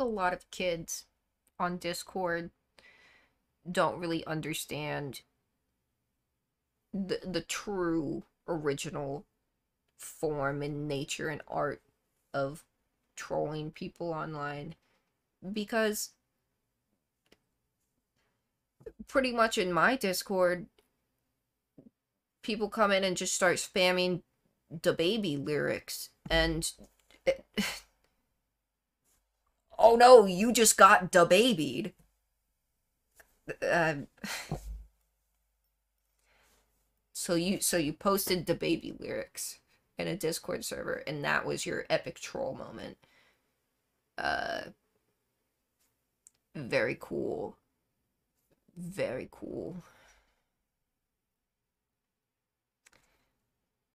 a lot of kids on Discord don't really understand the true original form and nature and art of trolling people online, because pretty much in my Discord, people come in and just start spamming the baby lyrics, and oh no, you just got da babied. Uh, so you posted the baby lyrics in a Discord server, and that was your epic troll moment. Very cool. Very cool.